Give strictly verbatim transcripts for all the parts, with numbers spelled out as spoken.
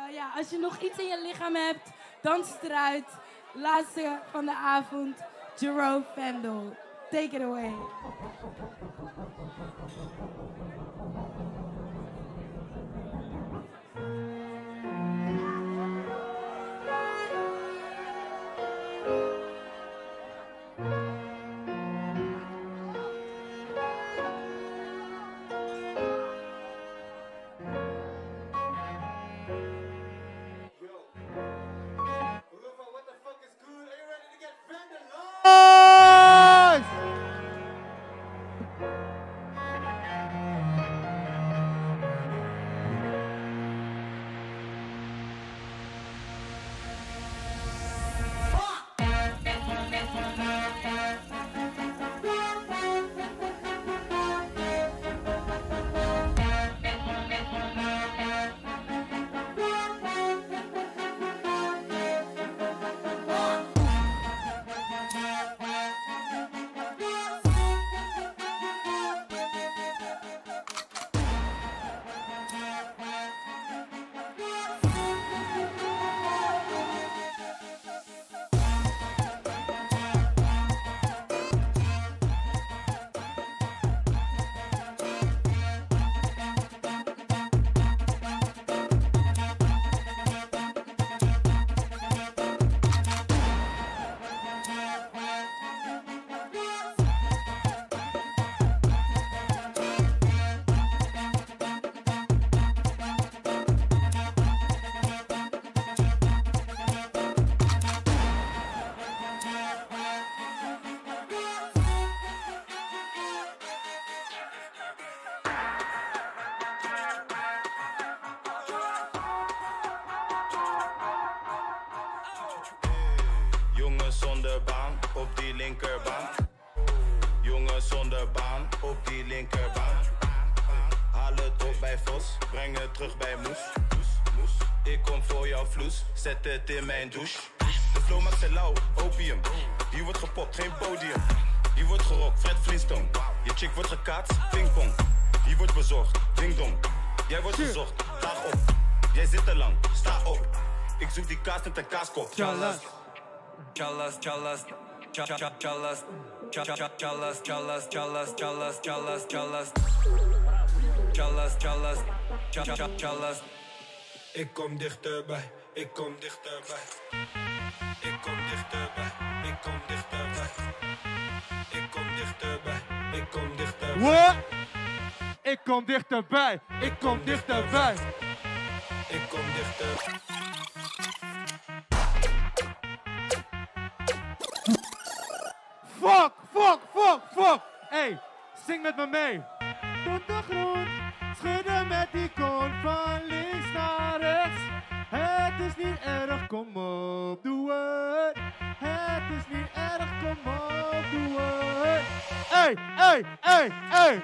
Uh, ja, als je nog iets in je lichaam hebt, dans het eruit. Laatste van de avond, Jerome Vandal. Take it away. Zonder baan op die linkerbaan. Jongen zonder baan op die linkerbaan. Haal het op bij Vos, breng het terug bij Moes. Ik kom voor jouw vloes, zet het in mijn douche. De flow maakt ze lauw, opium. Hier wordt gepopt, geen podium. Hier wordt gerokt, Fred Flintstone. Je chick wordt gekaatst, pingpong. Hier wordt bezorgd, ding dong. Jij wordt gezocht, daag op. Jij zit te lang, sta op. Ik zoek die kaas met een kaaskop. Chalas, chalas, chalas, chalas, chalas, chalas, chalas, chalas, chalas, chalas, chalas, chalas, chalas, chalas, chalas. Ik kom dichterbij, ik kom dichterbij. Ik kom dichterbij, ik kom dichterbij. Ik kom dichterbij, ik kom dichterbij. What? Ik kom dichterbij, ik kom dichterbij. Ik kom dichterbij. Fuck, fuck, fuck, fuck. Hey, zing met me mee. Tot de grond, schudden met die kon van links naar rechts. Het is niet erg, kom op, doe het. Het is niet erg, kom op, doe het. Hey, hey, hey, hey.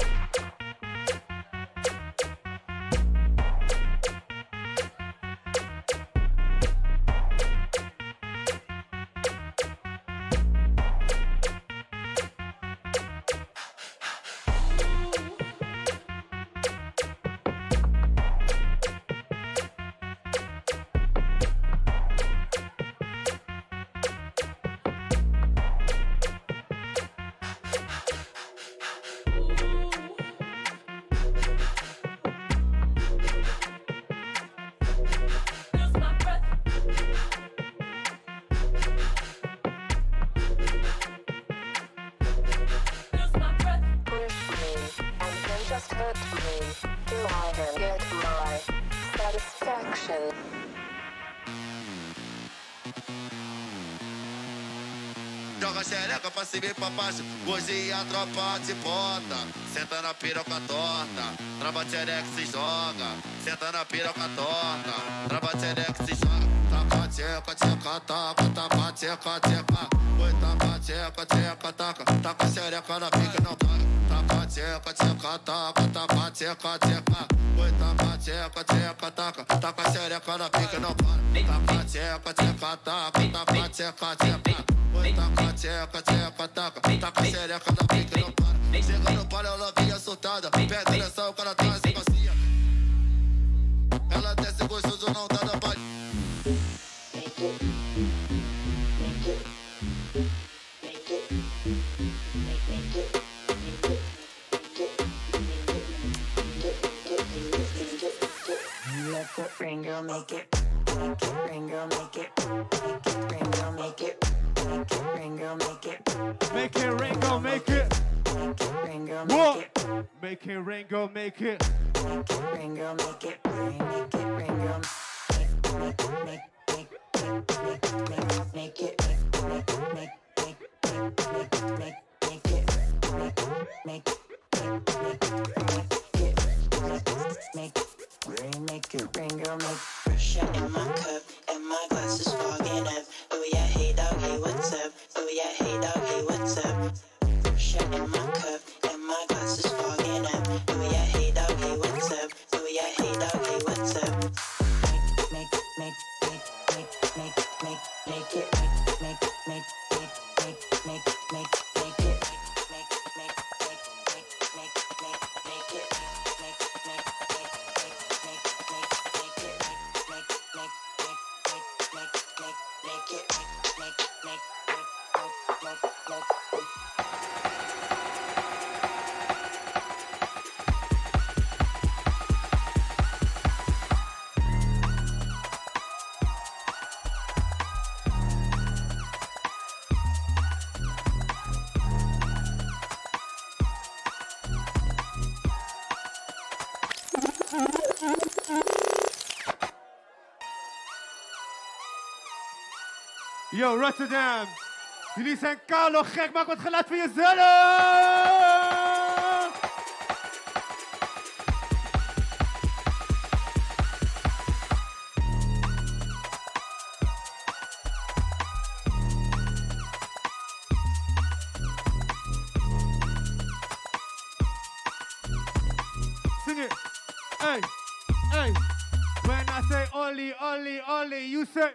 Joga xereca pra cima e pra baixo, hoje a tropa te bota. Senta na piroca torta, trava xereca se joga. Senta na piroca torta, trava xereca se joga. Taca, tcheca, tcheca, taca, taca, tcheca, tcheca. Oi, taca, tcheca, tcheca, taca, taca xereca na pica não para. Taca, tcheca, tcheca, taca, taca, tcheca, tcheca. Oi, taca, tcheca, tcheca, taca, taca xereca na pica não para. Taca, tcheca, tcheca, taca, taca, tcheca, tcheca. Oi, taca, tcheca, tcheca, taca, taca xereca na pica não para. Chega no palio, ela vinha assustada. Pega a direção, o cara traz e macia. Ela desce gostoso, não dá. Left foot, ring girl, make it. Make it, ring girl, make it. Make it, ring girl, make it. Make it, ring girl, make it. Make it rain, go make it. Make it, ring girl, make What? it. Make it rain, go make it. Make it, ring girl, make it. Ring, make it, ring girl. Make, make, make, make, make, make, make it. Make, make, make, make, make, make, make it. Make, make, make, make, make, make, ring, make it, ring girl, make. Pressure in my cup and my glass is fogging up. Oh yeah, hey dog, hey what's up? Oh yeah, hey dog, hey what's up? Pressure in my cup and my glass is fogging up. Oh yeah, hey dog, hey what's up? Oh yeah, hey dog, hey what's up? Make, make, make, make, make, make, make it. Make, make, make, make, make, make, make, make it. Make, make, make, make, make, make, make it. Make, make, make, make, make, make, make it. Make, make, make, make, make, make, make it. Make, make, make, make, make, make. Yo, Rotterdam. Jullie zijn kaal nog gek, maak wat geluid voor jezelf! Sing it. Hey, hey. When I say Ollie, Ollie, Ollie, you say...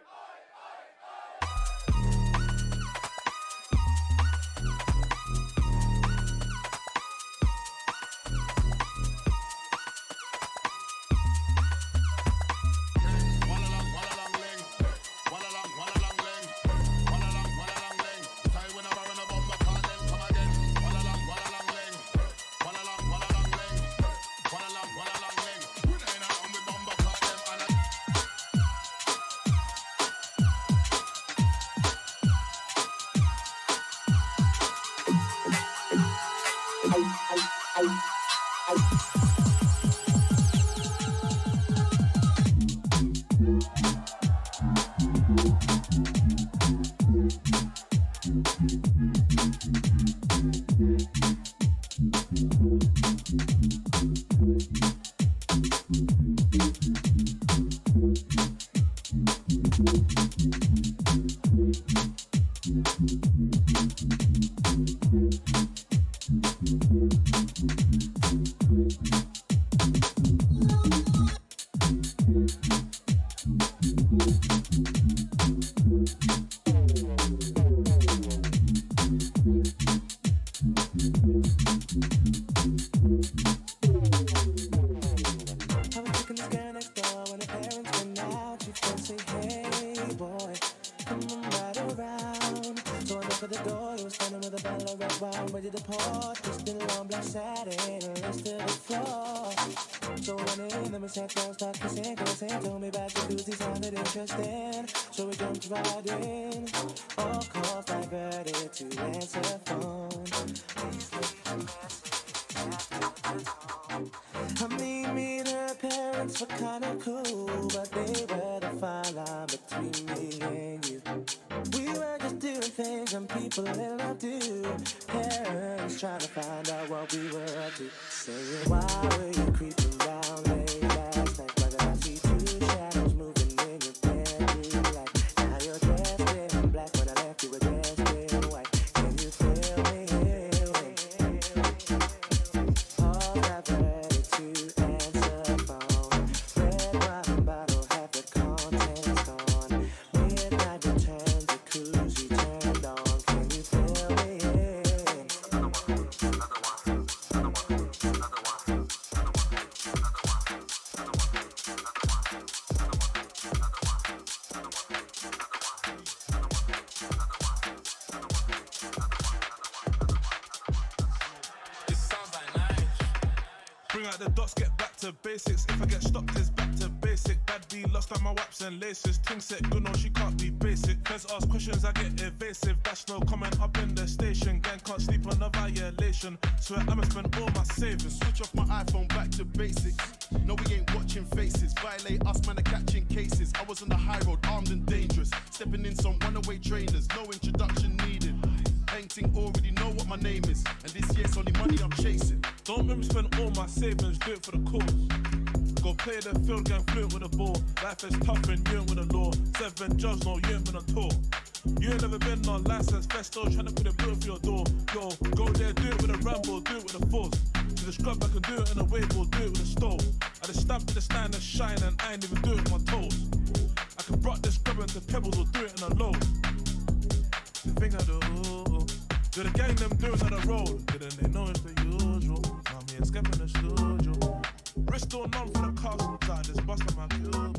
The dots get back to basics. If I get stopped, it's back to basic. Bad B lost on my waps and laces. Ting set, good no, she can't be basic. Feds ask questions, I get evasive. That's no comment up in the station. Gang can't sleep on a violation. Swear I'ma spend all my savings. Switch off my iPhone, back to basics. No, we ain't watching faces. Violate us, man, are catching cases. I was on the high road, armed and dangerous. Stepping in some runaway trainers, no introduction needed. Painting already know what my name is. And this year's only money I'm chasing. Don't make me spend all my savings, do it for the cause. Go play the field, gang fluent with the ball. Life is tough and you ain't with the law. Seven jobs, no, you ain't been on tour. You ain't never been on license, festo, tryna put a bill for your door. Yo, go there, do it with a Rambo, do it with a force. To the scrub, I can do it in a wave or do it with a stove. I just stamp to the stand and shine and I ain't even do it with my toes. I can rock this scrub into pebbles or do it in a load. The thing I do, do the gang them do it on the road. Didn't they know it's the usual? Now me and Skep in the studio. Bristol none for the castle, I just bust on my cube.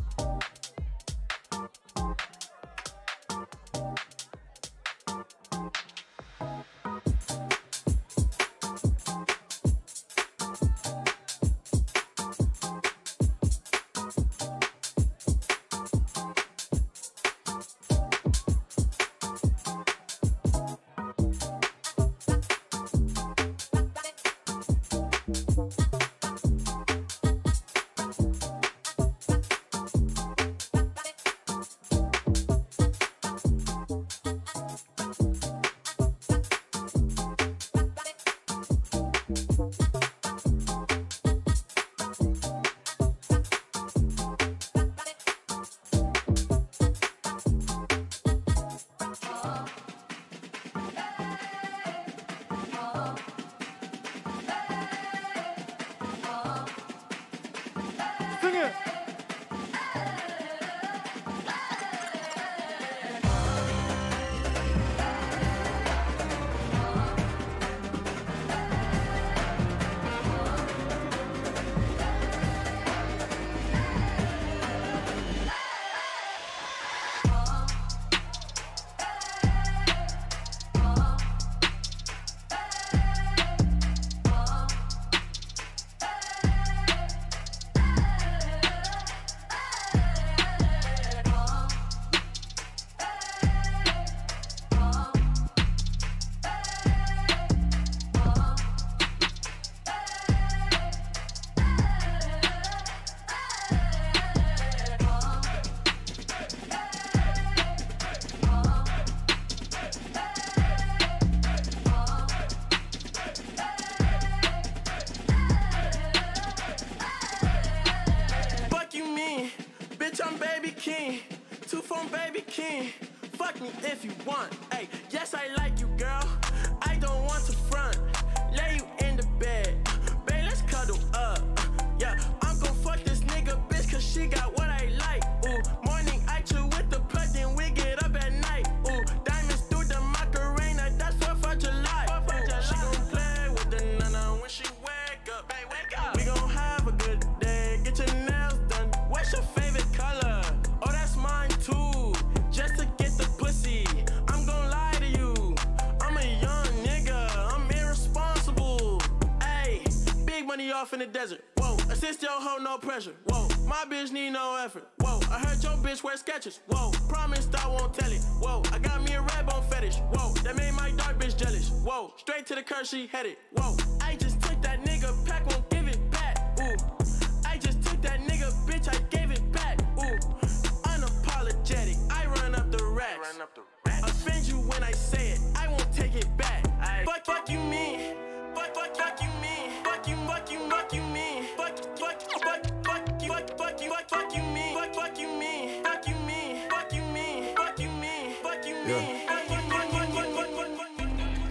If you want, hey, yes I like you, girl. I don't want to front, lay you in the bed, babe. Let's cuddle up. Yeah, I'm gon' fuck this nigga, bitch, cause she got what I like. Ooh, morning I chill with the plug, then we get up at night. Ooh, diamonds through the Macarena, that's fourth of July. Ooh, she gon' play with the nana when she wake up. Hey, wake up. We gon' have a good day. Get your nails done. What's your favorite color? Oh, that's mine too. Just to get the pussy. I'm gon' lie to you. I'm a young nigga. I'm irresponsible. Ayy, big money off in the desert. Whoa, assist your hoe, no pressure. Whoa, my bitch need no effort. Whoa, I heard your bitch wear Skechers. Whoa, promised I won't tell it. Whoa, I got me a red bone fetish. Whoa, that made my dark bitch jealous. Whoa, straight to the curse she headed. Whoa, I just took that nigga pack, won't give it back. Ooh, I just took that nigga bitch, I gave it back. Ooh, unapologetic, I run up the racks. Run up the racks. Offend you when I say it, I won't take it back. I fuck, fuck you mean. Fuck, fuck, fuck you mean. Fuck you, fuck you, fuck you mean. Fuck, fuck, fuck, fuck you, fuck, fuck you, fuck, fuck you mean. Fuck, fuck you mean. Fuck you mean. Fuck you mean. Fuck you mean. Fuck you mean. Fuck you, fuck, fuck, fuck, fuck, fuck, fuck.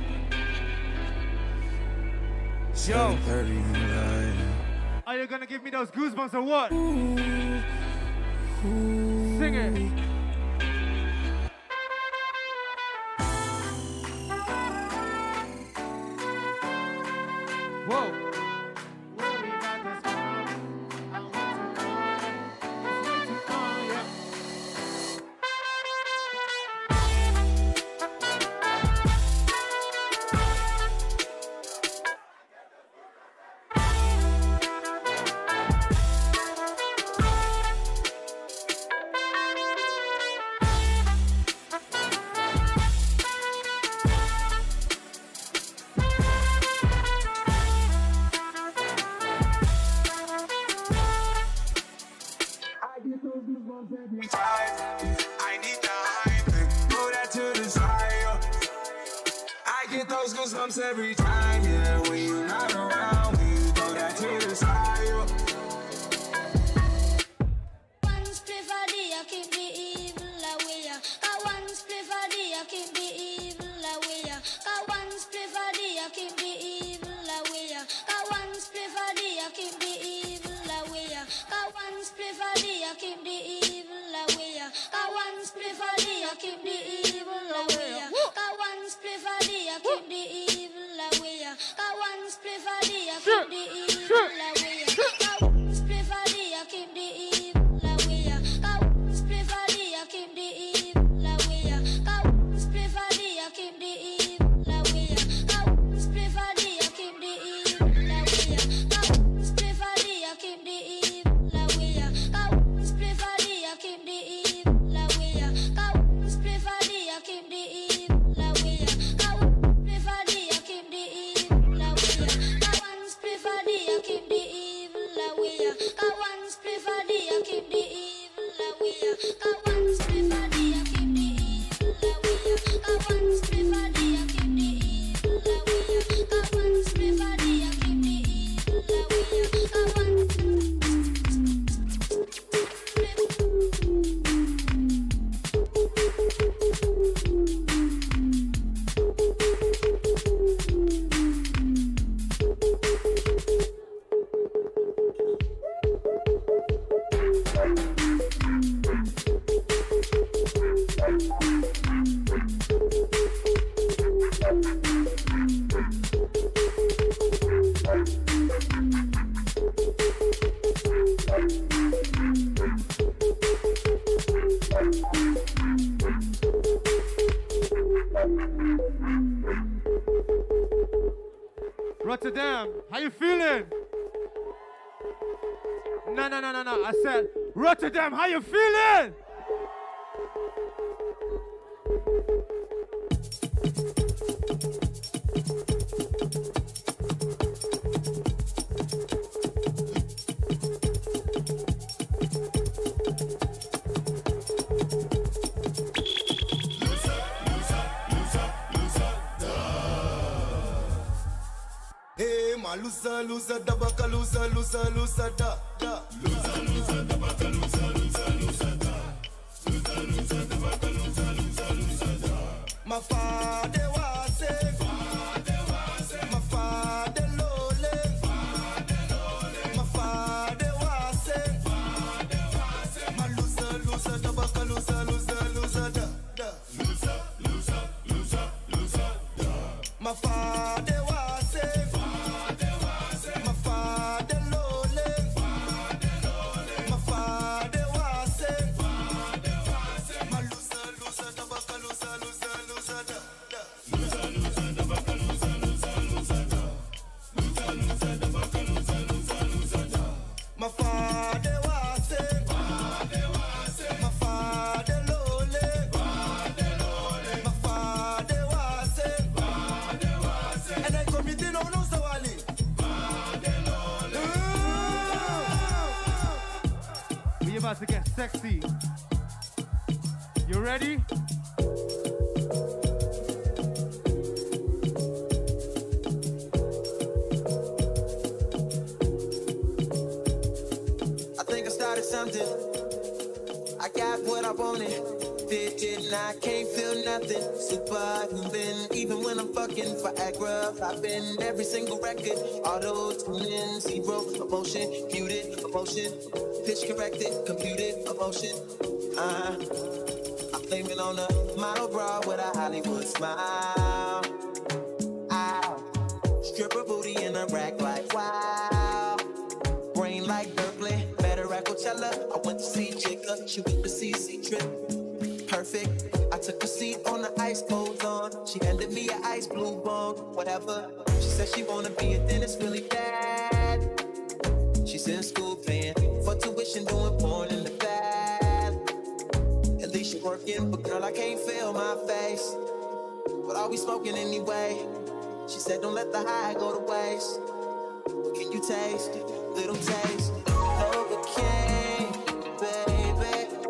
Yo, are you gonna give me those goosebumps or what? Sing it. Whoa. I need the hype, throw that to the side. I get those goosebumps every time, yeah. When you're not around me, throw that to the side. One spliff a day, I keep the evil away. Got one spliff a day, I keep the evil away. Got one spliff a day, I keep the evil away. Got one spliff a day, I keep the evil away. Got one spliff a day, I keep the evil away. Got one spliff a day, I keep the evil away. Got one spliff a day, I keep the evil away. Got one spliff a day, I keep the evil away. Got one spliff a day, I keep the evil away. Got one spliff a day, I keep the evil away. Got one spliff a day, I keep the evil away. Got one spliff a day, I keep the evil away. Got one spliff a day, I keep the evil away. Got one spliff a day, I keep the evil away. Got one spliff a day, I keep the evil away. Got one spliff a day, I keep the evil away. Got one spliff a day, I keep the evil away. Got one spliff a day, I keep the evil away. Got one spliff a day, I keep the evil away. Got one spliff a day, I keep the evil away. Got one spliff a day, I keep the evil away. Got one. Rotterdam, how you feeling? No, no, no, no, no. I said, Rotterdam, how you feeling? Loser, loser, da baka, loser, loser, loser, da, da. Loser, loser, da baka, loser, loser, loser, da. Loser, loser, da baka, loser, loser, loser, da. My father was it. Father was it. My father lole. Father lole. My father was it. Father was it. My loser, loser, da baka, loser, loser, loser, da, da. Loser, loser, loser, loser, da. My father was it. About to get sexy. You ready? I think I started something. I got what I wanted. Did it and I can't feel nothing. Superhuman, even when I'm fucking Viagra. I've been every single record. Auto tuning, zero emotion, muted emotion. Pitch corrected, computed, emotion. Uh, I'm blaming on a model bra with a Hollywood smile. Ow. Stripper booty in a rack like wow. Brain like Berkeley, better at Coachella. I went to see Jigga, she went to C C trip. Perfect. I took a seat on the ice cold on. She handed me an ice blue bone, whatever. She said she wanna be a dentist really bad. She's in school paying for tuition, doing porn in the bath. At least she working, but girl, I can't feel my face. But are we smoking anyway? She said, don't let the high go to waste. Can you taste it? Little taste. Novocaine, baby.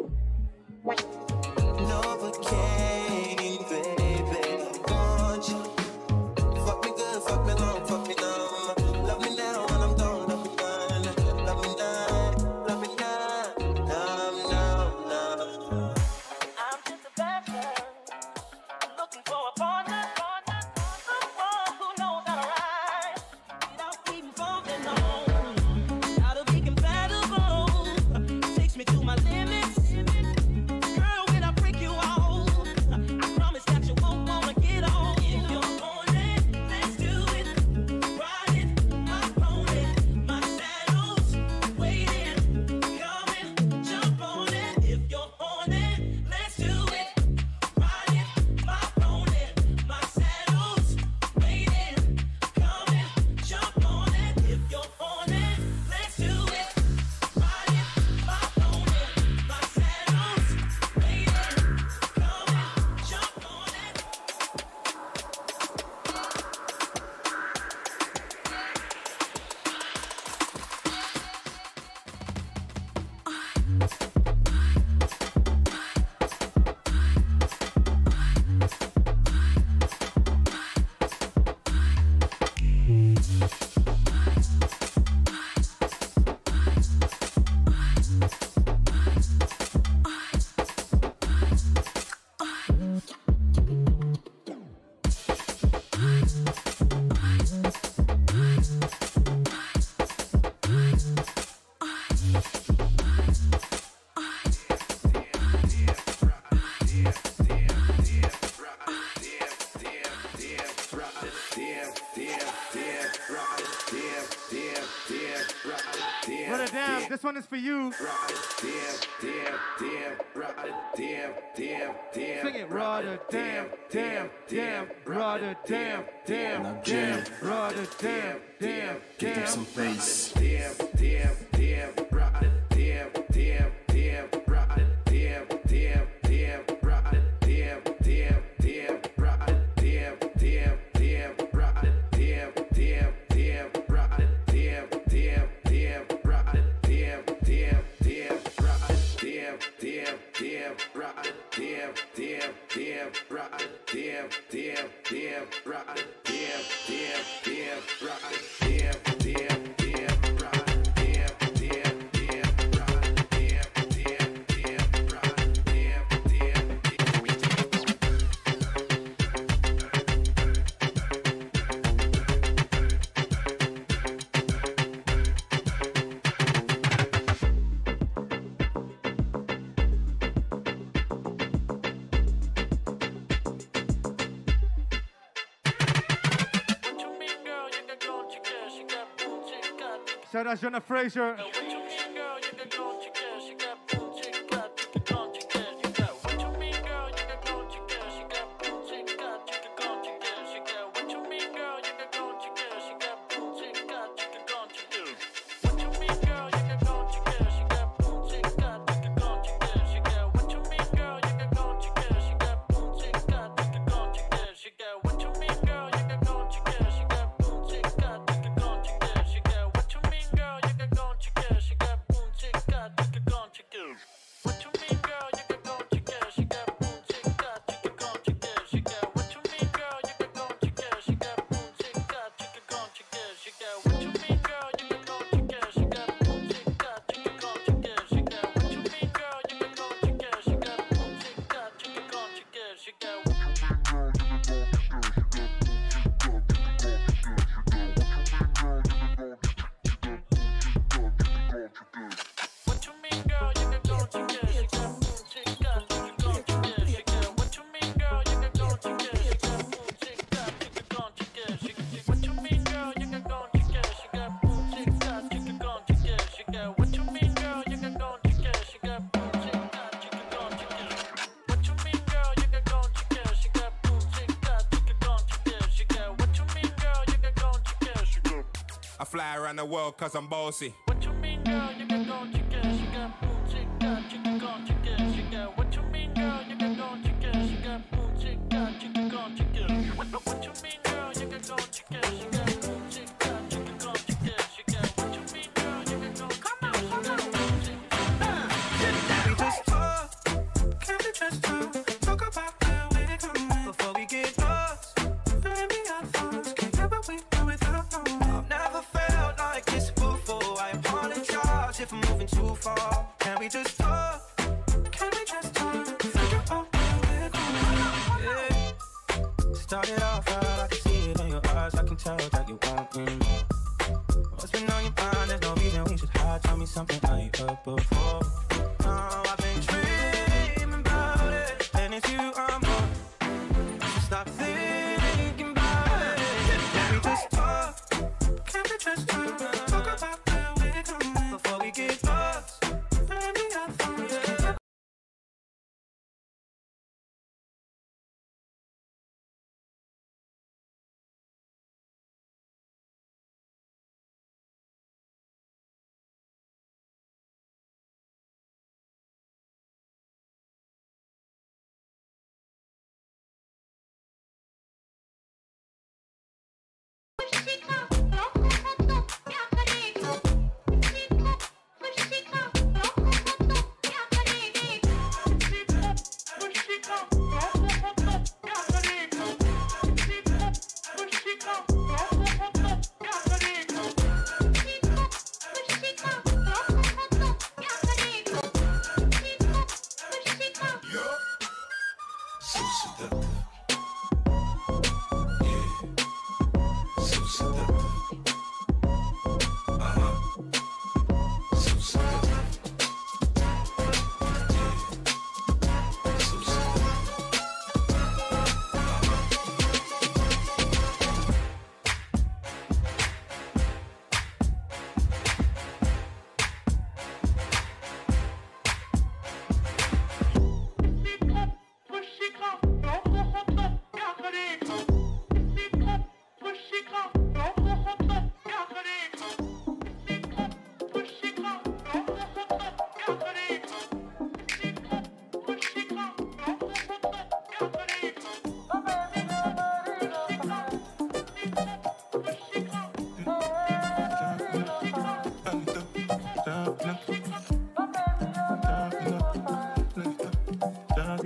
Rotterdam, this one is for you. Sing it, Rotterdam, damn, damn, Rotterdam, damn, Now damn, jam. Rotterdam, damn, Give them damn. some bass. Damn, damn, damn, Rotterdam, damn, damn, Rotterdam, damn, damn, Rotterdam, damn, damn, Rotterdam, damn, damn, Rotterdam, damn, damn, Rotterdam, damn, damn, Rotterdam, damn, damn, Rotterdam, damn, damn, Rotterdam, damn, damn, Rotterdam, damn, damn, Rotterdam, damn, damn, Rotterdam, damn, damn, Rotterdam, damn, damn, Rotterdam, damn, damn, Rotterdam, Shout out Jonah Fraser. I fly around the world cause I'm bossy. What you mean, girl? You can go chicken, she got boom, chick, got chicken, gone chicken, she got. What you mean, girl? You can go chicken, she got boom, chick, got chicken, gone chicken. What you mean, girl? You can go chicken, she got boom, chick, got chicken, gone chicken, she got. What you mean, girl? You can go chicken, she got boom, chick. Can we just talk? Can we just talk? Talk about where we're going before we get lost. Maybe our thoughts can't get what we do without knowing. I've never felt like this before. I apologize if I'm moving too far. Can we just talk? Can we just talk? Figure out where we're going. Yeah. Started off right, I can see it in your eyes. I can tell that you want me more. What's been on your mind? There's no reason we should hide. Tell me something I ain't heard before. Oh, I've been dreaming about it, and it's you I'm on. Stop thinking about it. Can we just talk? Can we just talk? Talk about where we're going before we get lost. Maybe I thought, yeah.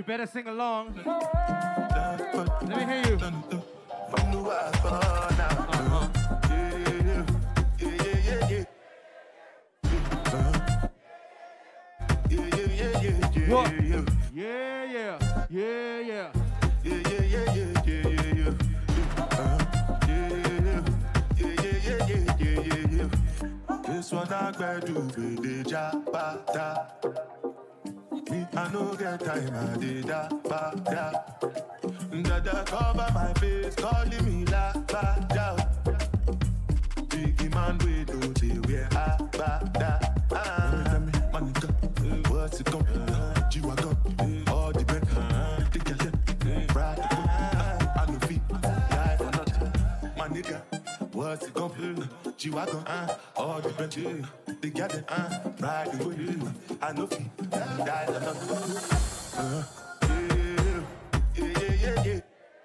better sing along. Let me hear you. Uh-huh. What? Yeah, yeah, yeah, yeah. Yeah, yeah, yeah, yeah, yeah, yeah, yeah. This one I gotta do with the jabata. Me, I no get time, I did that, ba, da. Dada cover my face, calling me la, ba, da. Biggie man, we do the way I, ba, da. Ah, manika, what's it come? G-Wagon, all the bed, the girl, ride the boat, I no feet, die for nothing. My nigga, what's it come? G-Wagon, all the bed, the girl, ride the boat, I no feet, die for nothing. Uh, yeah, yeah, yeah, yeah.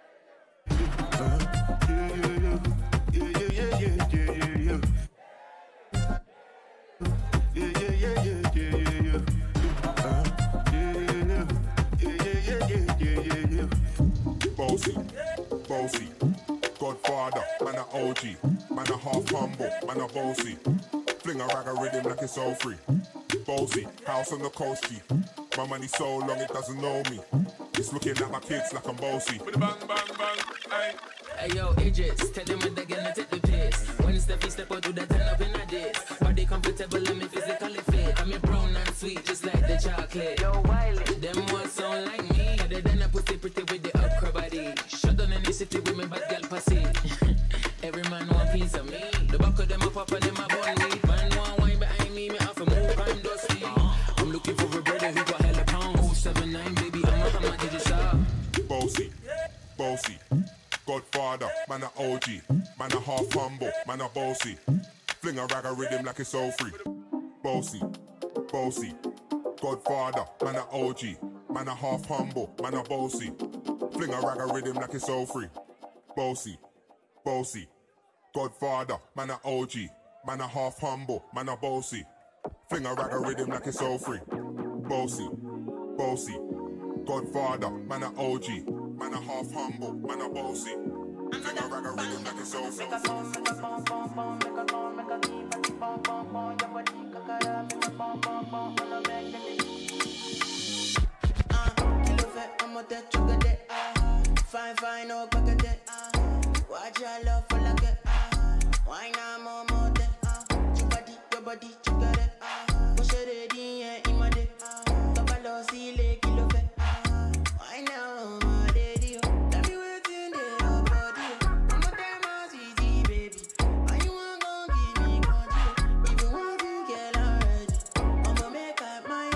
Bossy, bossy, Godfather, man a O G, man a half humble, man a bossy. Fling a rag a rhythm like it's all free. Bossy, house on the coast G. My money so long it doesn't know me. It's looking at my kids like I'm bossy. Bang, bang, bang, hey. Hey yo, Idris, tell them when they're gonna take the piss. When Steffi step out to the turn up in a diss. Body comfortable and me physically fit. I'm a brown and sweet just like the chocolate. Yo, Wiley, them ones sound like me. Other than a pussy pretty with the upper body. Shut down in the city with me bad girl pussy. Every man want a piece of me. The back of them a pop and them a bun weed. Man want wine behind me, me have to move, I'm dusty. I'm looking for a brother who got hella pound. oh seven nine baby, I'm a hammer to the shop. Bossy, bossy. Godfather, man a O G, man a half humble, man a bossy. Fling a rag a rhythm like it's all free. Bossy, bossy. Godfather, man a O G, man a half humble, man a bossy. Fling a rag a rhythm like it's all free. Bossy, bossy. Godfather, man a O G, man a half humble, man a bossy. Fling a rag a rhythm like it's all free. Bossy, bossy. Godfather, man a O G. Man a half humble, man a bossy. Fling a rag a rhythm like it's all free. Fine, fine, no back at watch your love for like it. Why not more, more than your body, your body, you got it. Push it in, yeah, in my day. Kabalo, see, le, kilo fe. Why now, my lady? Let me wait in there, body. I'm a damn easy, baby. Why you want to give me control? If you want to get already, I'ma make up my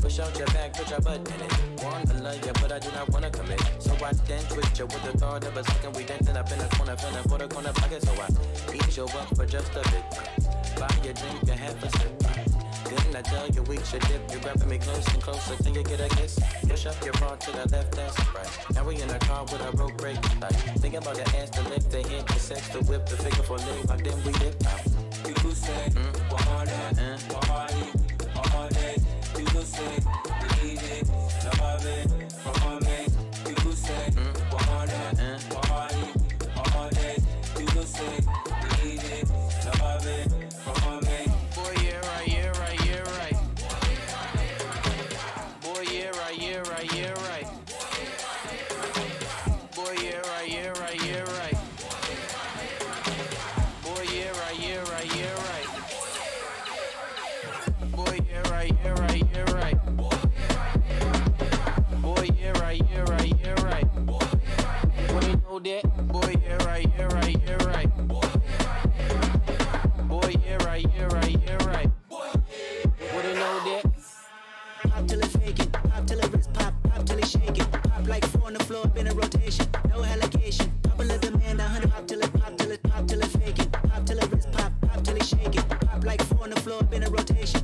Push out your back, put your butt in it. Wanna love you, but I do not wanna commit. So I dance with you with the thought of a second. We dancing up in the corner, feeling for the corner pocket. So I ease you up for just a bit. Buy your drink and have a sip. Then I tell you we should dip. You're grabbing me close and closer till you get a kiss. Push up your bra to the left, that's right. Now we in a car with a road brake light. Think about the ass, the lick, the hit, the sex, the whip, the figure for lick. But then we dip out. You say, mm. all that, party, all day. You say, we need it, love it, from me. You say, all that, party, all day. You say, we need it, love it, from me. Boy, yeah, right, yeah, right, yeah, right. Boy, yeah, right, yeah, right, yeah, right. Boy, yeah, right, yeah, right, yeah, right. Boy, yeah, right, yeah, right, yeah, right. Boy, yeah, right, yeah, right, yeah, right. Boy, yeah, right, yeah, right, yeah, right. Boy, you know that? Boy, yeah, right, yeah, right, yeah, right. Boy, yeah, right, yeah, right, yeah, right. Boy, you know that? Pop till it fake it, pop till it wrist pop, pop till it shake it. Pop like four on the floor, up in a rotation, no allocation. Couple of demand, a hundred pop till it, pop till it, pop till it fake it. Pop till it wrist pop, pop till it shake it. Pop like four on the floor, up in a rotation.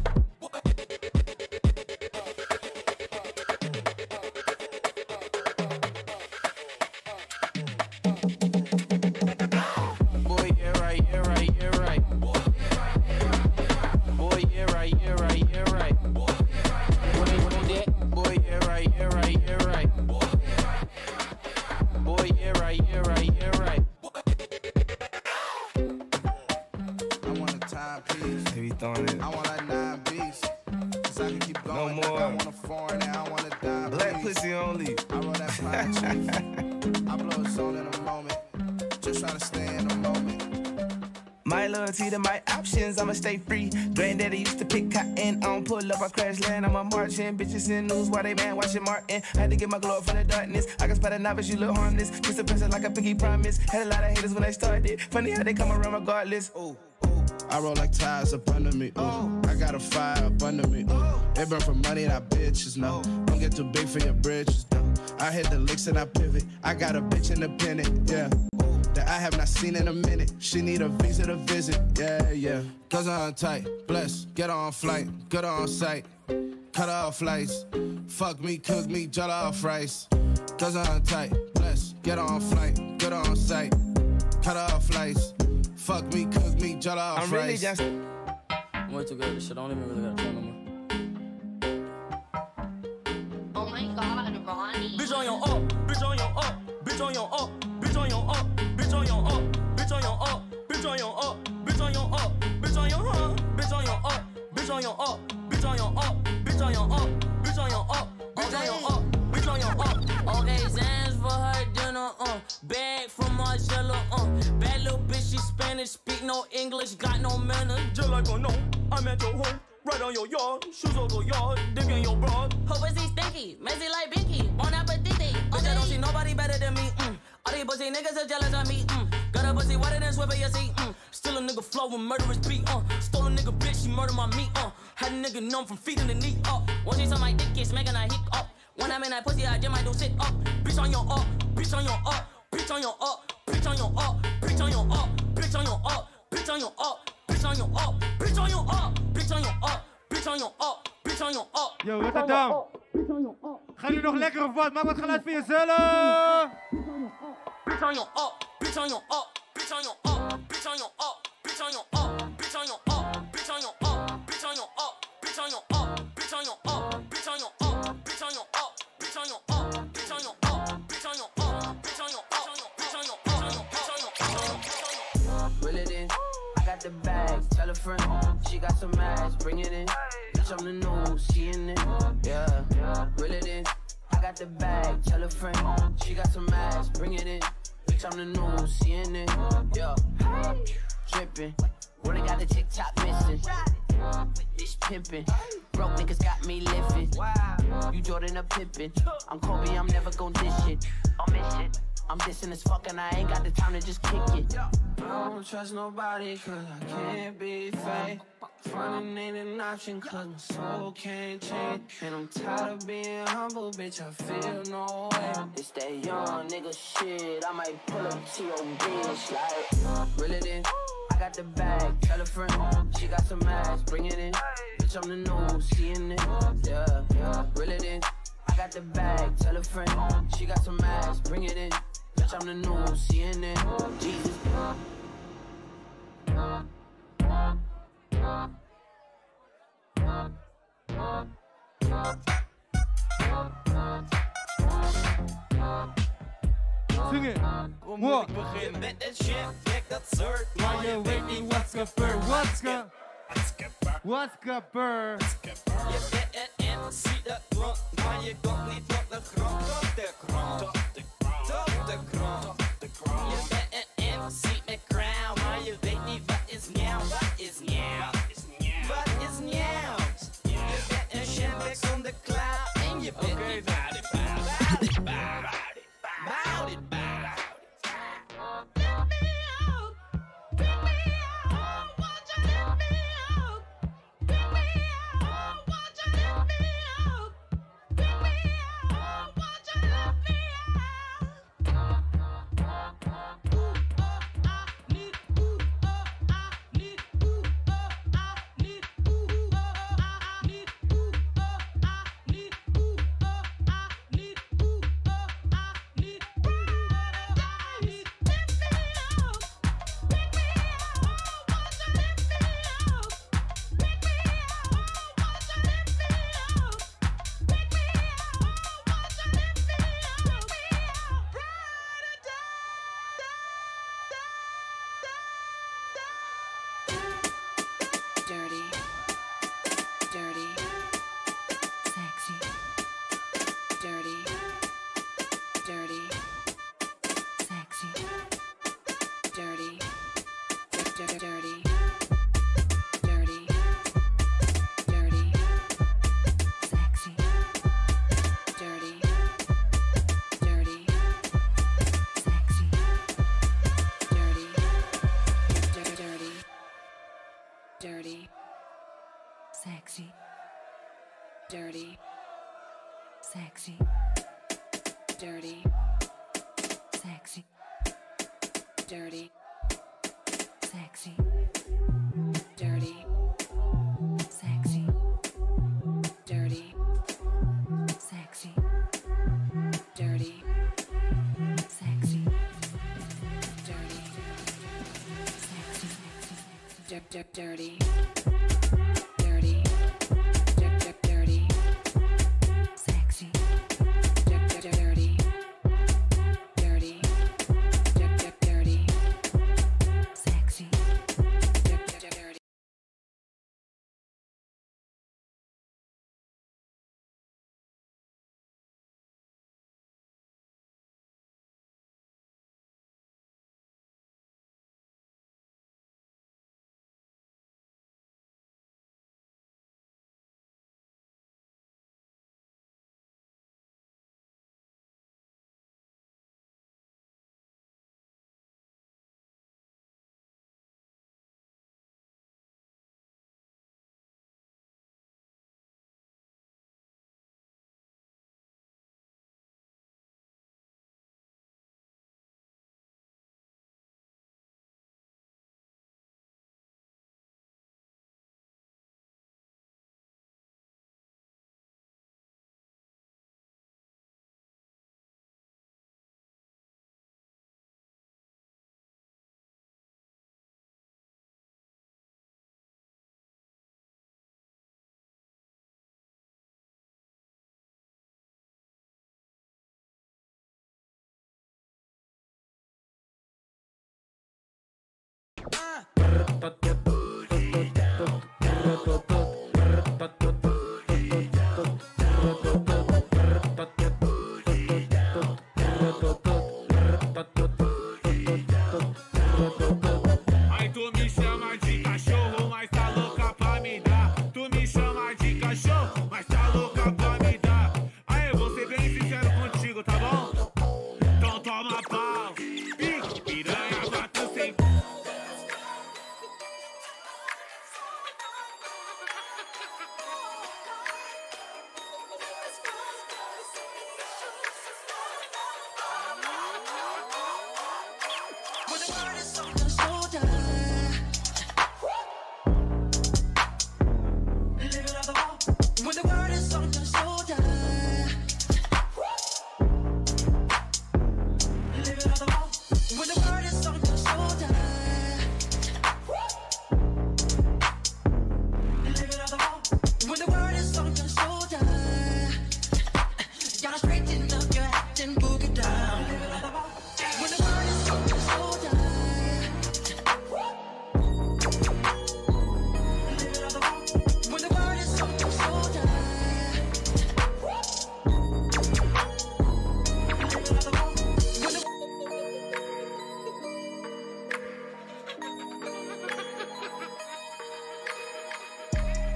To my options, I'ma stay free. Granddaddy used to pick cotton. I don't pull up, I crash land, I'm a marching. Bitches in news while they man watching Martin. Had to get my glow up from the darkness. I can spot a novice, you look harmless. Just a person like a pinky promise. Had a lot of haters when I started. Funny how they come around regardless. Ooh. I roll like tires up under me, ooh. I got a fire up under me, ooh. They burn for money, that bitches know. Don't get too big for your bridges, though. I hit the licks and I pivot. I got a bitch independent, yeah. That I have not seen in a minute. She need a visa to visit, yeah, yeah. Cause I'm tight, bless, get on flight, good on sight. Cut off flights, fuck me, cook me, jut off rice. Cause I'm tight, bless, get on flight, good on sight. Cut off flights, fuck me, cook me, jut off rice. I'm really just... I'm way too good at this shit, I don't even really gotta tell no more. Oh my god, Ronnie. Bitch on your up, bitch on your up, bitch on your up, bitch on your up, bitch on your up, bitch on your up, bitch on your up, bitch on your up, bitch on your up, bitch on your up, bitch on your up, bitch on your up, bitch on your up, bitch on your up, bitch on your up, bitch on your up. Okay, Zans for her dinner, uh, bag from Marcella, uh, bad little bitch, she Spanish, speak no English, got no manners. Just like a no, I'm at your home. Right on your yard, shoes on your yard, dick in your bra. Her pussy stinky, messy like Binky, bon appetit. Bitch, I don't see nobody better than me, mm. All these pussy niggas are jealous of me, mm. Got a pussy wetter than Swiffer, you see, mm. Still a nigga flow with murderous beat, uh. Stole a nigga bitch, she murdered my meat, uh. Had a nigga numb from feet in the knee, up. Uh. Once she saw my dick, it's making her hick up. When I'm in that pussy, I jam, I do sit up. Bitch on your up, bitch on your up, bitch on your up, bitch on your up, bitch on your up, bitch on your up, bitch on your up, bitch on your up, bitch on your up, bitch on your up. Bitch on your up, bitch on your up. Yo, Rotterdam. Gaan jullie nog lekker of wat? Maak wat geluid voor jezelf. Bitch on your up, bitch on your up, bitch on your up, bitch on your up, bitch on your up, bitch on your up, bitch on your up, bitch on your up, bitch on your up, bitch on your up, bitch on your up, bitch on your up, bitch on your up, bitch on your up, bitch on your up, bitch on your up, bitch on your up, bitch on your up. Will it in? I got the bag, tell a friend. She got some ass, bring it in. Bitch on the news, she in it. Yeah, will it in? I got the bag, tell a friend. She got some ass, bring it in. Bitch on the news, she in it. Yeah, drippin'. Really got the TikTok missing. This pimpin'. Broke niggas got me lifted. You Jordan a pimpin'. I'm Kobe, I'm never gon' dish it. I'll miss it. I'm dissing as fuck and I ain't got the time to just kick it. I don't trust nobody cause I can't be fake. Frontin' ain't an option cause my soul can't change. And I'm tired of being humble, bitch, I feel no way. It's that young nigga shit, I might pull up to your bitch like Reel it in, I got the bag, tell a friend, she got some ass, bring it in. Bitch, I'm the news, seeing it, yeah, yeah. reel it in. I got the bag, tell a friend, she got some ass, bring it in. Bitch, I'm the news, seeing it, Jesus. Zing it. Hoe moet ik beginnen? Met een shit, kijk dat soort. Maar je weet niet wat gebeurt. What's ge... What's gebeurd? Je bent een M C dat grond, maar je komt niet op de grond. Op de grond, op de grond, op de grond, op de grond. Je bent een M C met crown, maar je weet niet wat is nieuw. Wat is nieuw? Wat is nieuw? Je bent een shambek zonder klauw en je bent niet bout it, bout it, bout it, bout it, bout it. Dirty, sexy, dirty, sexy, dirty, sexy, dirty, sexy, dirty, sexy, dirty, sexy, dirty, sexy, dirty, sexy, dirty, dirty. Aí tu me chama de cachorro, mas tá louca pra me dar. Tu me chama de cachorro, mas tá louca pra me dar. Aí eu vou ser bem sincero contigo, tá bom? Então toma pau.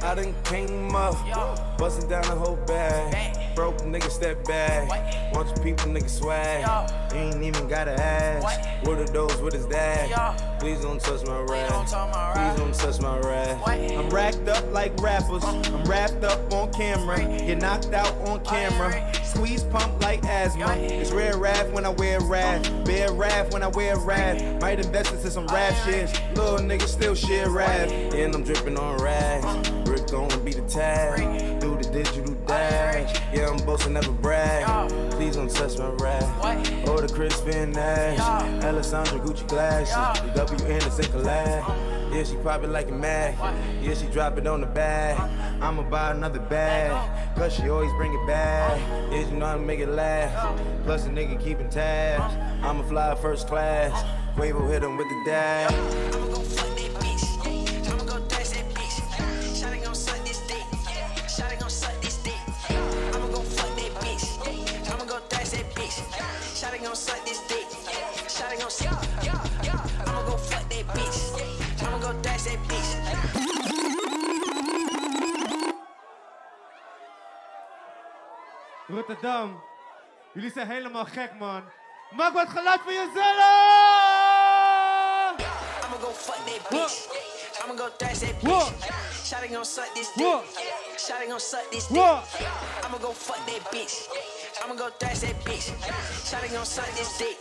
I done came up, bustin' down the whole bag. Broke nigga step back. Bunch of people nigga swag. You ain't even gotta ask. What are those? What is that? Please don't touch my rap. Please don't touch my rap. I'm racked up like rappers. I'm wrapped up on camera. Get knocked out on camera. Squeeze pump like asthma. It's rare rap when I wear rap. Bear rap when I wear rap. Might invest into some rap shit. Little niggas still shit rap. And I'm dripping on rags. Rick gon' be the tag. Do the digital dash. Yeah, I'm boasting, never brag. Please don't touch my rap. Or the Crispin Nash. Alessandra Gucci glasses. The W Anderson collab. Yeah, she pop it like a Mac. Yeah, she drop it on the bag. I'ma buy another bag. Cause she always bring it back. Yeah, you know how to make it last. Plus a nigga keeping tabs. I'ma fly first class. Quavo hit him with the dash. I'ma go fuck that bitch. I'ma go dash that bitch. Shawty gon' suck this dick. Shawty gon' suck this dick. I'ma go fuck that bitch. I'ma go dash that bitch. Shawty gon' suck this dick. Shawty gon' suck. I'ma go fuck that bitch. I'ma go dash that bitch. Rotterdam, jullie zijn helemaal gek, man. Maak wat geluid voor jezelf! I'ma go fuck that bitch. I'ma go dash that bitch. Shawty gon' suck this dick. Shawty gon' suck this dick. I'ma go fuck that bitch. I'ma go dash that bitch. Shawty gon' suck this dick.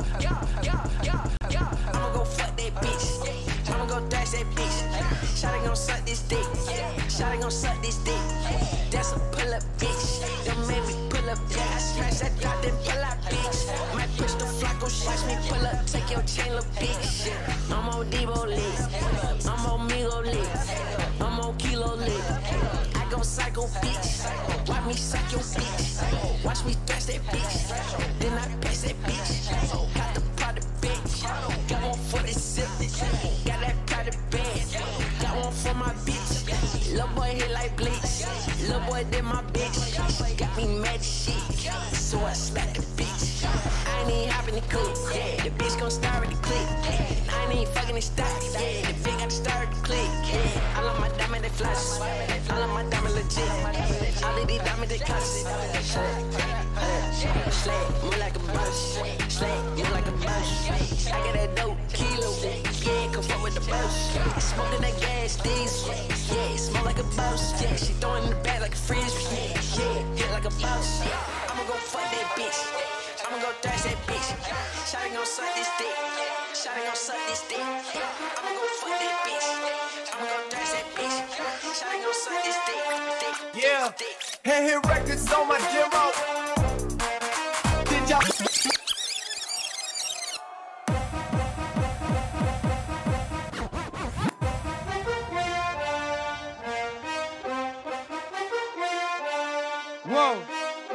I'ma go fuck that bitch. I'ma go dash that bitch. Shawty gon' suck this dick. Shawty gon' suck this dick. That's a pull up bitch. Don't make me pull up. Yeah, I smash that dot, then pull out bitch. Might push the flock, go watch me pull up. Take your chain, little bitch. I'm on Debo lit. I'm on Migo lit. I'm on Kilo lit. I go psycho bitch. Watch me suck your bitch. Watch me thrash that bitch. Then I pass that bitch. Got the product bitch. Got one for the zip. Got that private bed. Got one for my bitch. Lil' boy hit like bleach. Lil' boy did my bitch. Got me mad as shit. So I slapped the bitch. I ain't even hopping the coupe. Yeah, the bitch gon' start with the click. I ain't even fucking the stock. Yeah, the bitch got to start with the click. Yeah, I love my diamond, they flash. I love my diamond legit. All of these diamonds, they cost. Slay, move like a bus. Slay, move like a bus. I got that dope, kilo. Yeah, come fuck with the bus. Smoking that gas, diesel. Yeah, smell like a bus. Yeah, she throwing in the back like a fridge. Yeah, yeah, hit like a bus. I'ma go fuck that bitch. I'ma go dash that bitch. Shawty gon' suck this dick. Shawty gon' suck this dick. I'ma go fuck that bitch. I'ma go dash that bitch. Shawty gon' suck this dick. Yeah, hand hit records on my demo. Did y'all? Whoa.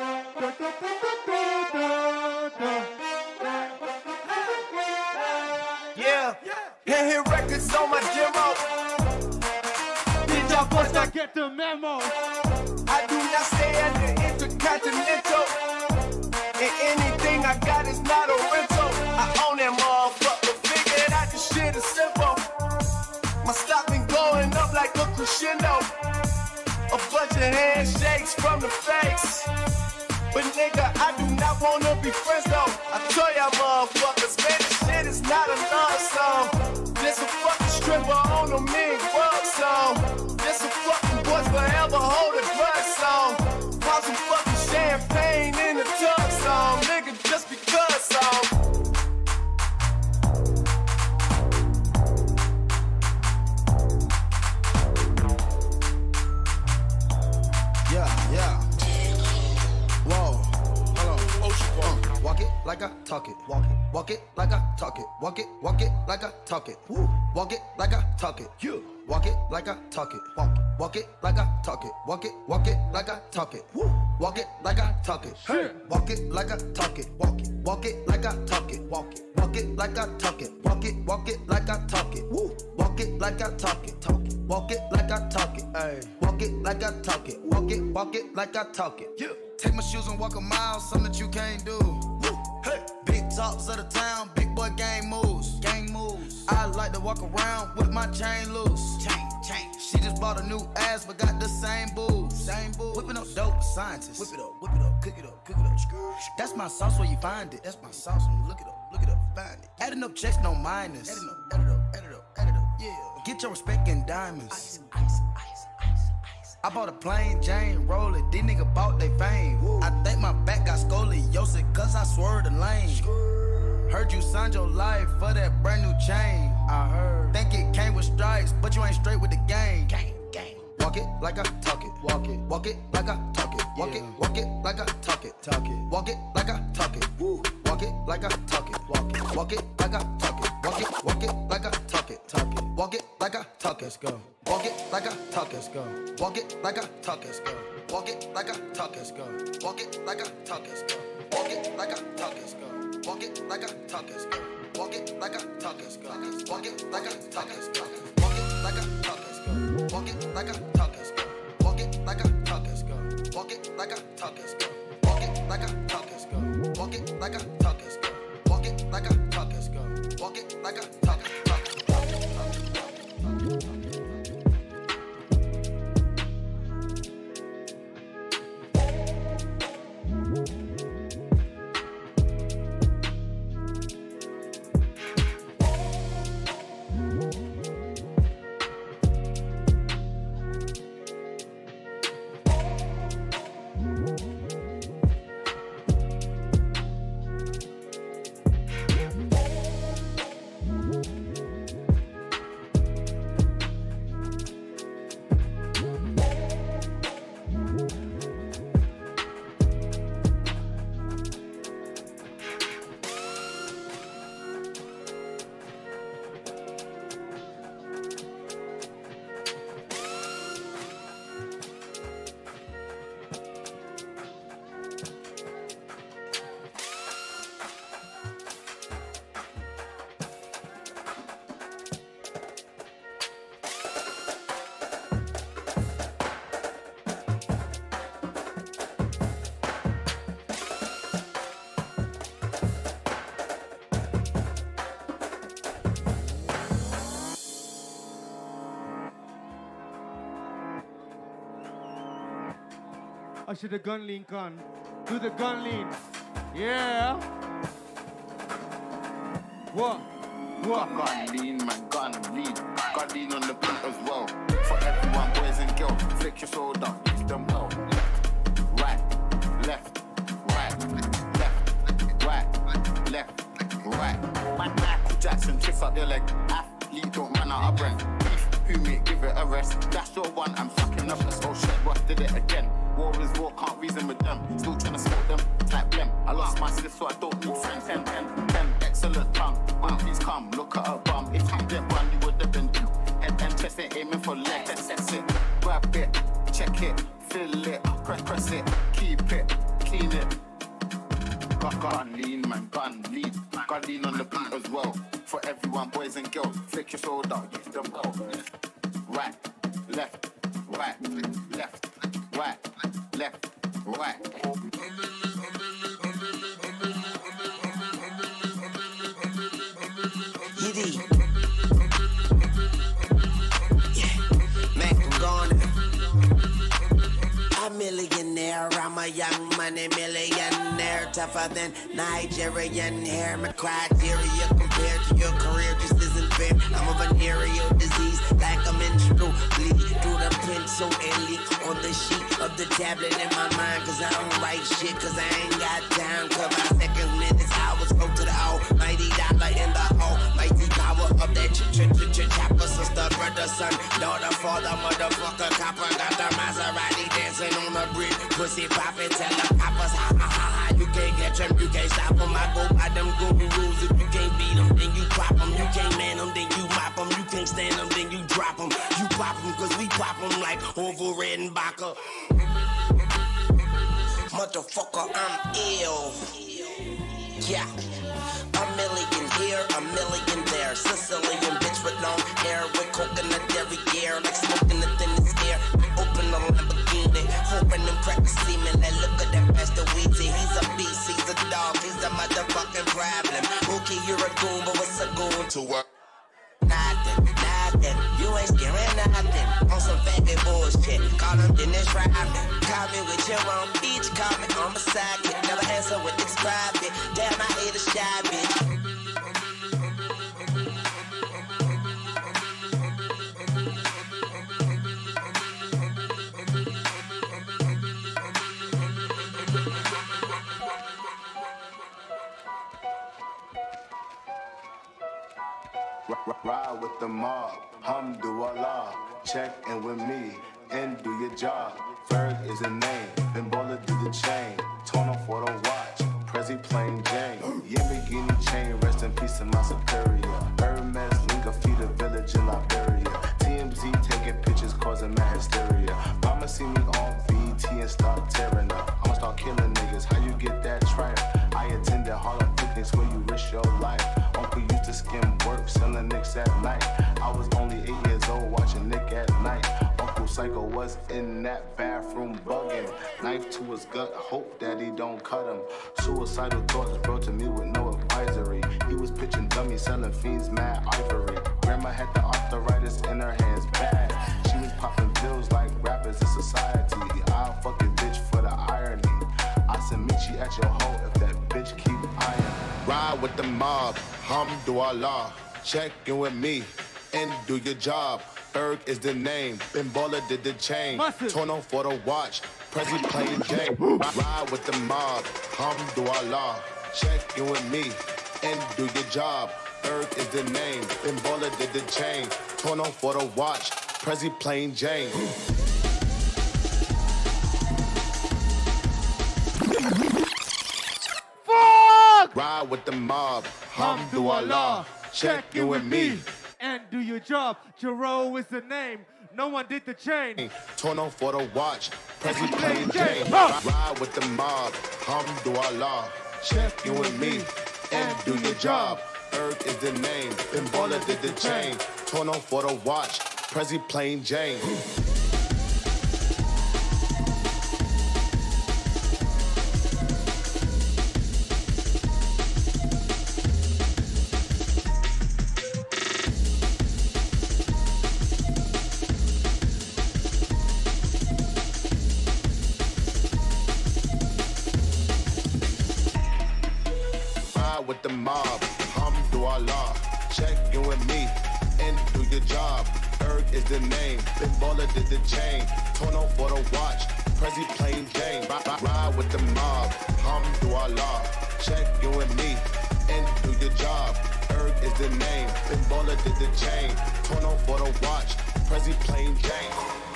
Yeah, hand hit records on my demo. Did y'all Once I get the memo, I do not stay at the Intercontinental. And anything I got is not a rental. I own that motherfucker. Figured out this shit is simple. My stock been going up like a crescendo. A bunch of handshakes from the face. But nigga, I do not wanna be friends though. I tell y'all motherfuckers, man, this shit is not a love song. This a fucking stripper on a mean world song. This a fucking boys forever hold a grudge song. Pop some fucking champagne in the tub song. Nigga, just because song. Yeah, yeah. Whoa, hold on. Uh, walk it like I talk it. Walk it. Walk it like I talk it. Walk it. Walk it like I talk it. Woo. Walk it like I talk it. You. Walk it like I talk it. Walk it. Walk it like I talk it. Walk it. Walk it like I talk it. Woo. Walk it like I talk it. Hey. Walk it like I talk it. Walk it. Walk it like I talk it. Walk it. Walk it like I talk it. Walk it. Walk it like I talk it. Woo. Walk it like I talk it. Talk it. Walk it like I talk it. Hey. Walk it like I talk it. Walk it. Walk it like I talk it. Yeah. Take my shoes and walk a mile, something that you can't do. Woo. Hey. Big talks of the town, big boy gang moves. Gang moves. I like to walk around with my chain loose. Chain, chain. She just bought a new ass, but got the same boobs. Same boobs. Whipping up dope scientists. Whip it up, whip it up, cook it up, cook it up. That's my sauce where you find it. That's my sauce when you look it up, look it up, find it. Adding up checks, no minus. Adding up, add it up, add it up, add it up, yeah. Get your respect in diamonds. Ice, ice, ice, ice, ice. I bought a plain Jane, roll it. These niggas bought they fame. Woo. I think my back got scoliosis, cause I swerved the lane. Skrr. Heard you signed your life for that brand new chain. I heard. Think it came with stripes, but you ain't straight with the game. Gang, gang. Walk it like I talk it. Walk it. Walk it like I talk it. Walk yeah. it. Walk it like I talk it. Talk it. Walk it like I talk it. Woo. Walk it like I talk it. Walk it. Walk it like I talk it. Walk it. Walk it like I talk it. Talk it. Walk it like I talk it. Let's go. Walk it like I talk it. Let's go. Walk it like I talk it. Let's go. Walk it like I talk it. Let's go. Walk it like I talk it. Let's go. Walk it like I talk it. Let's go. Walk it like I talk it. Let's go. Walk it like I talk it. Let's go. Walk it like I talk it. Let's go. Walk it like I talk it. Let's go. Walk it like I talk it. Let's go. Walk it like I talk it. Let's go. Walk it like I talk it. Let's go. Walk it like I talk it. Let's go. Walk it like I talk it. Let's go. Walk it like I talk it. Let's go. Walk it like I talk it. Als je de gun lean kan, doe de gun lean. Yeah. What? What? Gun lean, man, gun lean. Gun lean on the beat as well. For everyone, boys and girls, flick your shoulder, use them well. Right, left, right, left, right, left, right. Michael Jackson, twist up their leg. Athlete don't run out of breath. Who me, give it a rest. That's your one, I'm fucking up. Oh shit, what did it again? War is war, can't reason with them. Still trying to smoke them, type blem. I lost my sis, so I don't need friends. Ten, ten, ten, excellent tongue. When please come, look at her bum. If you didn't run, you would have been two. Head and chest ain't aiming for legs. Test it, grab it, check it, fill it, press, press it, keep it, clean it. Gun, gun lean, man, gun lean. Gun lean on the beat as well. For everyone, boys and girls, flick your shoulder, use them well. Right, left, right, left, right, left, right. Giddy. Yeah, Mac, I'm gone. A millionaire, I'm a young money millionaire, tougher than Nigerian hair. My criteria compared to your career just isn't fair. I'm a venereal disease, like a menstrual bleed through the pencil and leak on the sheet of the tablet in my mind. Cause I don't write shit, cause I ain't got time. Cause my seconds, minutes, hours go to the almighty dollar in the almighty power of that ch ch ch ch chopper. Sister, brother, son, daughter, father, motherfucker, copper. Got the Maserati dancing on the bridge, pussy poppin', tell the coppers, ha ha ha ha. You can't catch them, you can't stop them. I go by them golden rules. If you can't beat them, then you pop them. You can't man them, then you mop them. You can't stand them, then you drop them. You pop them, cause we pop them like Orville Redenbacher. Motherfucker, I'm ill. Yeah. A million here, a million there. Sicilian bitch with long hair, with coconut dairy gear, like smoking the thinnest air. Open the Lamborghini, hoping them practice semen. That look at that Pastor Weezy. He's a beast, he's a dog, he's a motherfucking problem. Compton on some fat bit bullshit. Call him Dennis Rodman. Call me with your own bitch. Call me on my side. Never answer with this private. Damn, I hate a shy bitch. Ride with the mob, Hamdulillah, check in with me and do your job. Ferg is the name, Bimbola do the chain, Tono for the watch, Prezi plain Jane. Yamagini chain, rest in peace to my superior. Hermes, Linka, feed a village in Liberia. T M Z taking pictures, causing mad hysteria. Mama see me on B T and start tearing up. I'ma start killing niggas, how you get that tripe? I attended Harlem picnics where you risk your life. Uncle used to skim work, selling nicks at night. I was only eight years old watching Nick at night. Uncle Psycho was in that bathroom bugging. Knife to his gut, hope that he don't cut him. Suicidal thoughts brought to me with no advisory. He was pitching dummies, selling fiends, mad ivory. Grandma had the arthritis in her hands, bad. She was popping pills like rappers in society. I'll fuck a bitch for the irony. I said meet you at your hoe if that bitch keep iron. Ride with the mob, Hamdulillah, check in with me and do your job. Berg is the name, Bimbola did the chain, Tono for the watch, Prezi plain Jane. Ride with the mob, Hamdulillah, check in with me and do your job. Berg is the name, Bimbola did the chain, Tono for the watch, Prezi plain Jane. Fuck! Ride with the mob, Hamdulillah, check in with me and do your job. Jero is the name. No one did the chain. Tono for the watch, Prezi plain Jane. Ride with the mob, Hamdulillah, check in with me and do your job. Berg is the name, Bimbola did the chain. Tono for the watch, Prezi plain Jane. With the mob, Hamdulillah, check in with me and do your job. Berg is the name, Bimbola did the chain, Tono for the watch, Prezi plain Jane. Ride with the mob, Hamdulillah, check in with me and do your job. Berg is the name, Bimbola did the chain, Tono for the watch, Prezi plain Jane.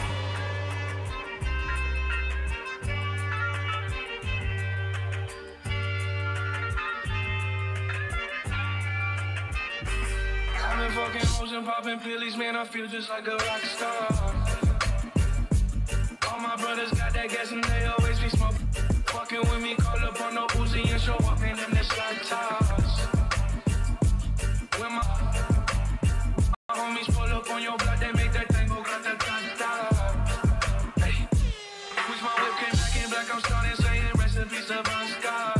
Fucking hoes and popping pillies, man, I feel just like a rock star. All my brothers got that gas and they always be smoking. Fucking with me, call up on no Uzi and show up in them the slide tires. When my, my homies pull up on your block, they make that thing go grata-ta-ta. Hey, wish my whip came back in black, I'm starting saying recipes of Oscar.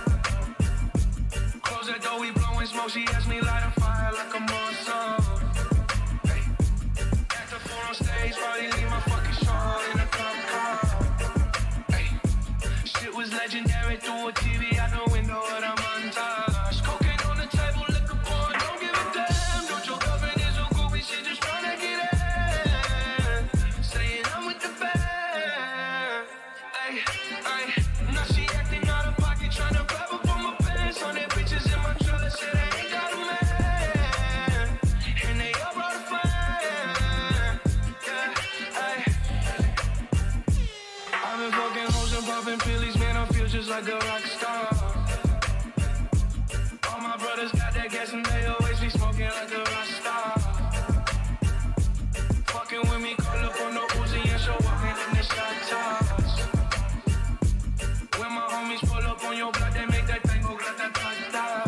Close that door, we blowing smoke, she asked me light a fire like a monster. Hey, act a fool on stage, probably leave my fucking show in a cop car. Hey, shit was legendary through a T V out the window of the montage. Cocaine on the table, liquor porn, don't give a damn. Don't your girlfriend is so goofy, she just tryna get in. Saying I'm with the band. Hey, hey, now she acting out of pocket, tryna grab up on my pants. On that bitches in my trailer, said I ain't got a man. And they all brought a fan. Yeah, hey. I've been fucking hoes and popping pillies, man, I feel just like a rock star. All my brothers got that gas and they always be smoking like a rock star. Fucking with me, call up on no Uzi and show up in them the shot tops. When my homies pull up on your block, they make that thing go grata-ta-ta.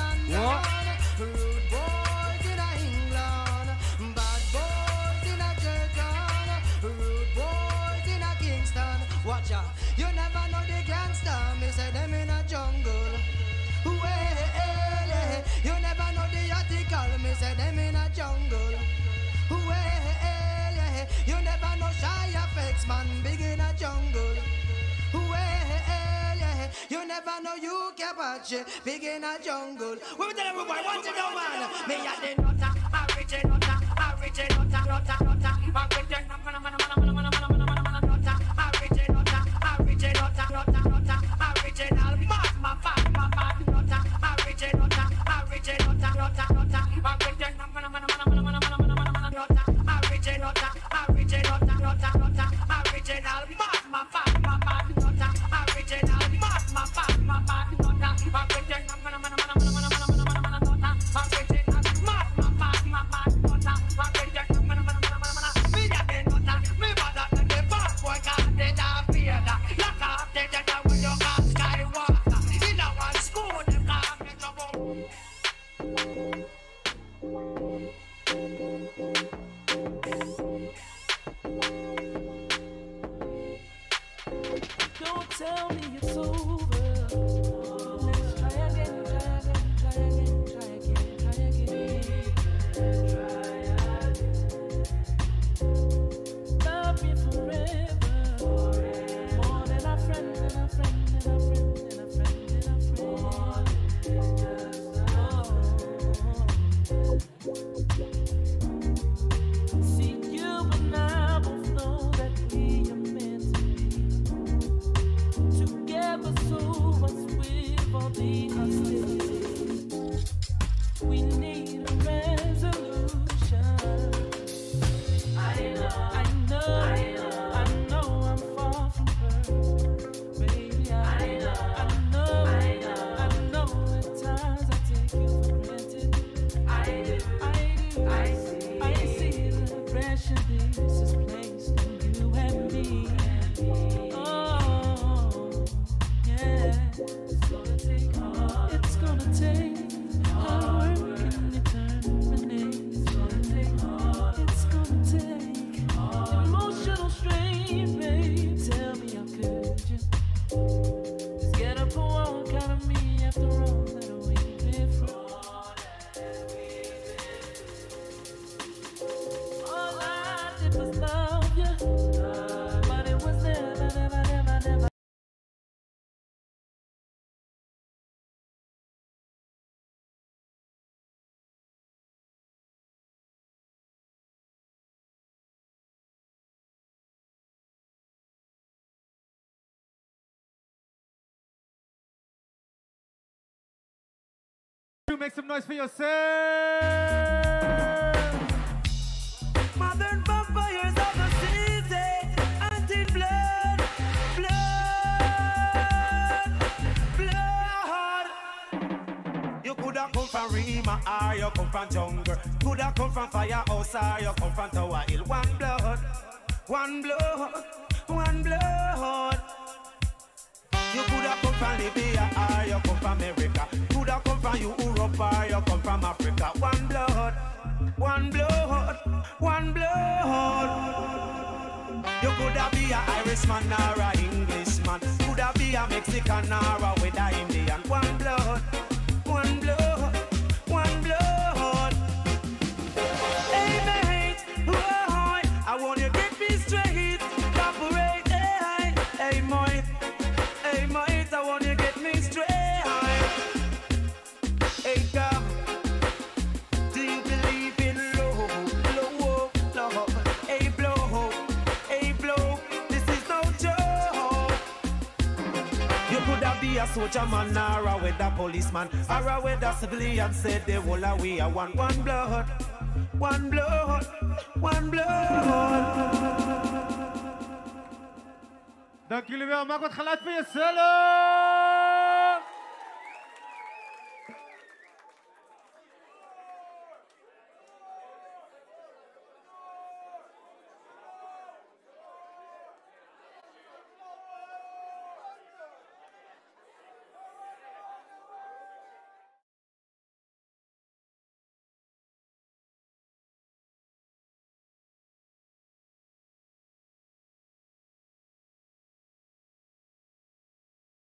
What? Rude boys in England, bad boys in You never know you can watch it. Big in a jungle. We will tell everybody what you know, man. Me a the nutter, a rich nutter, a rich nutter, nutter, nutter. A rich nutter, nutter, nutter, a rich nutter, a rich nutter, nutter, nutter. Original mad, my fat, my fat nutter. A rich nutter, a rich nutter, nutter, nutter. A rich nutter, a rich nutter, a rich nutter, nutter, nutter. Original mad, my fat, my fat nutter. Original mad, my fat, my fat nutter. Original mad, my fat, my fat nutter. Me a the nutter, me bother than the bad boy 'cause they don't fear that. Lock up the dead with your car Skywalker. In a one school, them can't make trouble. Don't tell me it's over. Let's try again, try again, try again, try again, try again. Try again. Love me forever. More than a friend, than a friend, than a friend, than a friend, than a friend. See, you and I both know that we are meant to be together, so much with all the hostility. We need a resolution. I know, I know, I know, I know I'm far from her, baby. I, I know, I know, I know, I know at times I take you for granted. I do, I do, I see, I see the pressure this is placed on you and me. Oh, yeah, it's gonna take hard. It's gonna take hard work and determination. It's gonna take hard. It's gonna take emotional strain, babe. Tell me how could you just get up and walk out of me after all that we've been through? All I did was love you, but it was never, never, never, never. Make some noise for yourself. Modern vampires of the city, until blood, blood, blood. You coulda come from Rima or you come from jungle. Coulda come from firehouse or you come from Tower Hill. One blood, one blood, one blood. You coulda come from Libya or you come from America. Coulda come from Europe or you come from Africa. One blood, one blood, one blood. You coulda be a Irishman or a Englishman. Coulda be a Mexican or a with a Indian. One blood, one blood, one blood. Hey mate, boy, I want you to get me straight. Cooperate, hey, hey mate. Hey mate, I want you to get me straight. Hey girl, do you believe in love, love, love? Hey blow, hey blow, this is no joke. You coulda be a soldier man or a weather policeman or a weather civilian. Said the whole of we are one, one blood, one blood, one blood. Dank jullie wel, maak wat geluid voor jezelf!